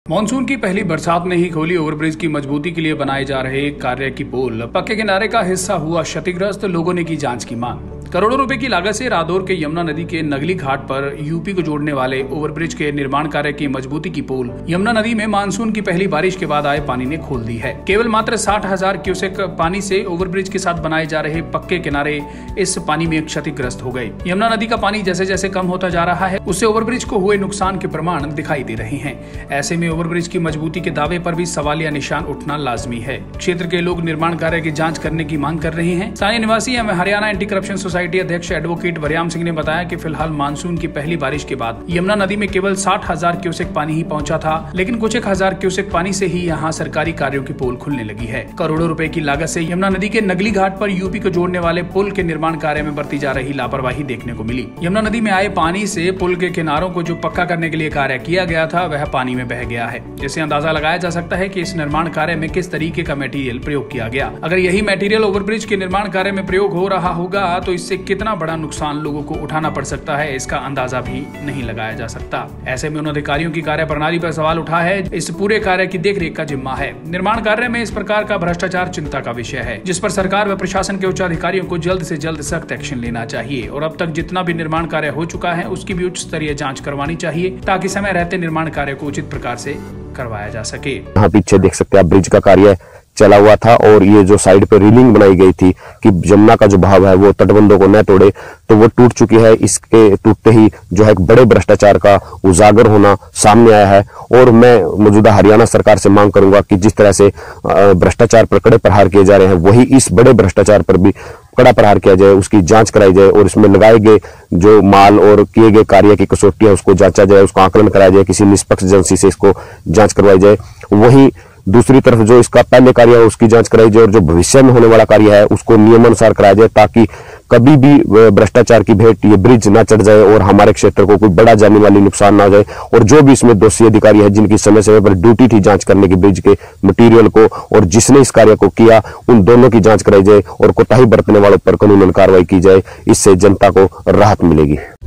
Monsoon की पहली बरसात ने ही खोली ओवरब्रिज की मजबूती के लिए बनाए जा रहे कार्य की पोल। पक्के किनारे का हिस्सा हुआ क्षतिग्रस्त, लोगों ने की जांच की मांग। करोड़ों रुपए की लागत से रादौर के यमुना नदी के नगली घाट पर यूपी को जोड़ने वाले ओवरब्रिज के निर्माण कार्य की मजबूती की पोल यमुना नदी में मानसून की पहली बारिश के बाद आए पानी ने खोल दी है। केवल मात्र 60,000 क्यूसेक पानी से ओवरब्रिज के साथ बनाए जा रहे पक्के किनारे इस पानी में क्षतिग्रस्त हो गए। यमुना नदी का पानी जैसे जैसे कम होता जा रहा है, उससे ओवरब्रिज को हुए नुकसान के प्रमाण दिखाई दे रहे हैं। ऐसे में ओवरब्रिज की मजबूती के दावे पर भी सवालिया निशान उठना लाजमी है। क्षेत्र के लोग निर्माण कार्य की जांच करने की मांग कर रहे हैं। स्थानीय निवासी एवं हरियाणा एंटी करप्शन सोसाइटी अध्यक्ष एडवोकेट वरयाम सिंह ने बताया कि फिलहाल मानसून की पहली बारिश के बाद यमुना नदी में केवल 60,000 क्यूसेक पानी ही पहुंचा था, लेकिन कुछ एक हजार क्यूसेक पानी से ही यहां सरकारी कार्यों की पोल खुलने लगी है। करोड़ों रुपए की लागत से यमुना नदी के नगली घाट पर यूपी को जोड़ने वाले पुल के निर्माण कार्य में बरती जा रही लापरवाही देखने को मिली। यमुना नदी में आए पानी से पुल के किनारों को जो पक्का करने के लिए कार्य किया गया था, वह पानी में बह गया है। इससे अंदाजा लगाया जा सकता है कि इस निर्माण कार्य में किस तरीके का मटेरियल प्रयोग किया गया। अगर यही मटेरियल ओवरब्रिज के निर्माण कार्य में प्रयोग हो रहा होगा तो इससे कितना बड़ा नुकसान लोगों को उठाना पड़ सकता है, इसका अंदाजा भी नहीं लगाया जा सकता। ऐसे में उन अधिकारियों की कार्य प्रणाली पर सवाल उठा है। इस पूरे कार्य की देखरेख का जिम्मा है। निर्माण कार्य में इस प्रकार का भ्रष्टाचार चिंता का विषय है, जिस पर सरकार व प्रशासन के उच्च अधिकारियों को जल्द से जल्द सख्त एक्शन लेना चाहिए और अब तक जितना भी निर्माण कार्य हो चुका है उसकी भी उच्च स्तरीय जाँच करवानी चाहिए, ताकि समय रहते निर्माण कार्य को उचित प्रकार से करवाया जा सके। यहाँ पीछे देख सकते हैं आप, ब्रिज का कार्य चला हुआ था और ये जो साइड पे रीलिंग बनाई गई थी कि जमुना का जो बहाव है वो तटबंधों को न तोड़े, तो वो टूट चुकी है। इसके टूटते ही जो है एक बड़े भ्रष्टाचार का उजागर होना सामने आया है। और मैं मौजूदा हरियाणा सरकार से मांग करूंगा कि जिस तरह से भ्रष्टाचार पर कड़े प्रहार किए जा रहे हैं, वही इस बड़े भ्रष्टाचार पर भी कड़ा प्रहार किया जाए, उसकी जांच कराई जाए और इसमें लगाए गए जो माल और किए गए कार्य की कसौटी है उसको जांचा जाए, उसका आकलन कराया जाए, किसी निष्पक्ष एजेंसी से इसको जांच करवाई जाए। वही दूसरी तरफ जो इसका पहले कार्य है उसकी जांच कराई जाए और जो भविष्य में होने वाला कार्य है उसको नियमानुसार कराया जाए, ताकि कभी भी भ्रष्टाचार की भेंट ये ब्रिज ना चढ़ जाए और हमारे क्षेत्र को कोई बड़ा जाने वाली नुकसान ना हो जाए। और जो भी इसमें दोषी अधिकारी है जिनकी समय समय पर ड्यूटी थी जांच करने की ब्रिज के मटेरियल को और जिसने इस कार्य को किया, उन दोनों की जांच कराई जाए और कोताही बरतने वालों पर कानूनन कार्रवाई की जाए। इससे जनता को राहत मिलेगी।